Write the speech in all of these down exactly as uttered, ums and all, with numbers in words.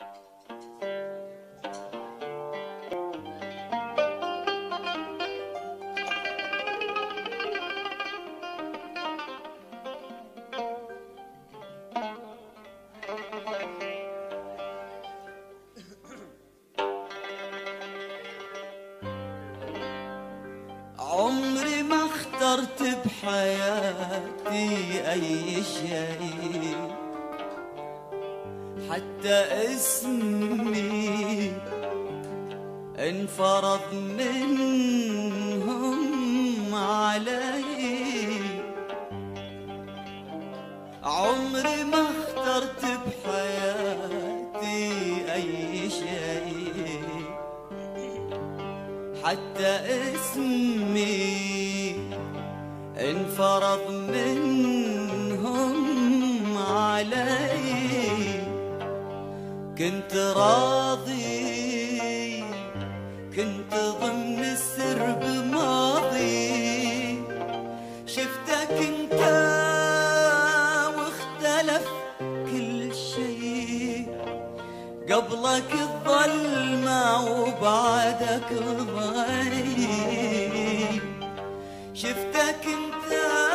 عمري ما اخترت بحياتي أي شيء، حتى اسمي انفرض منهم علي. عمري ما اخترت بحياتي أي شيء، حتى اسمي انفرض منهم علي. كنت راضي، كنت ضمن السر بماضي، شفتك انت واختلف كل شيء، قبلك الظلمة وبعدك ضي. شفتك انت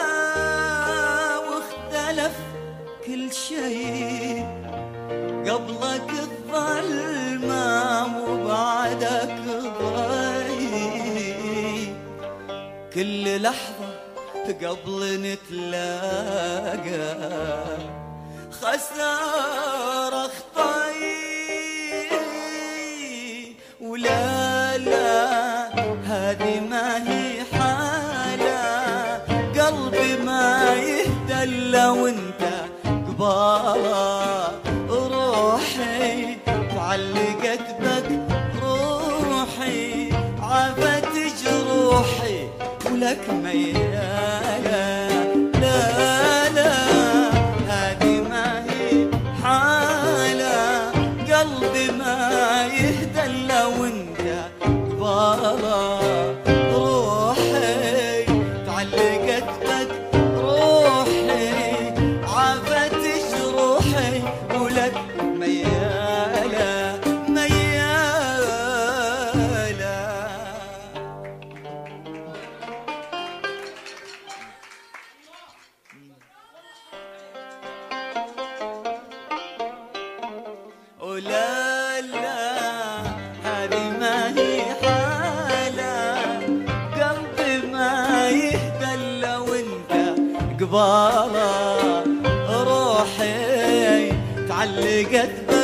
واختلف كل شيء، قبلك الظلمة وبعدك ضي. كل لحظة قبل نتلاقى خسارة خطاي، ولا لا هذه ما هي حالة، قلبي ما يهدى الا وانت قبالة. روحي تعلقت بك، روحي عافت جروحي ولك ميالة. لا لا هذه ما هي حالة، قلبي ما يهدى الا وانت قبالة. روحي تعلقت بك، روحي عافت جروحي ولك ميالة ميالة. ولا لا هذه ما هي حالة، قلبي ما يهدى الا وانت قبالة. روحي تعلقت